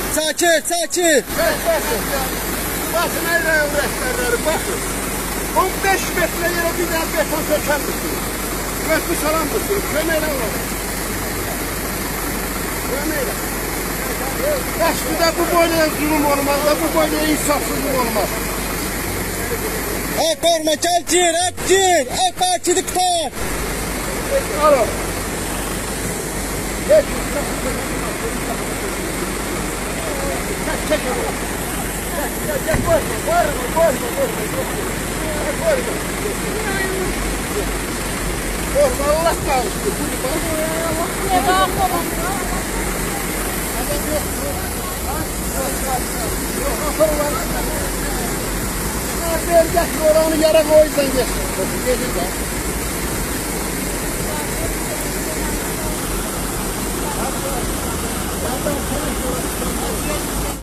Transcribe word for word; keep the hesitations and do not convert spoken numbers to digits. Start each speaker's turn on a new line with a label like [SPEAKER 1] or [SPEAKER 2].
[SPEAKER 1] Sakin, sakin.
[SPEAKER 2] Bakın ayran rəhbərləri, bakın. on beş metre yere bir daha beton söker misiniz? Götü salan mısınız? Kömeyle olur. Kömeyle. Başlıda bu boyla zulüm olmaz da bu boyla insafsızlık olmaz.
[SPEAKER 1] Ak korma, gel gir, ak gir. Ak bakidi tutar.
[SPEAKER 2] Alo. Geç. Çek, çek. Çek, çek, koyma, koyma, koyma, koyma. Koyma. Koyma, Allah kahretsin.
[SPEAKER 3] Ne var oğlum?
[SPEAKER 2] Adam yok. Yok, afır var. Ver getir oranı yere koy sen geç. Gelir de.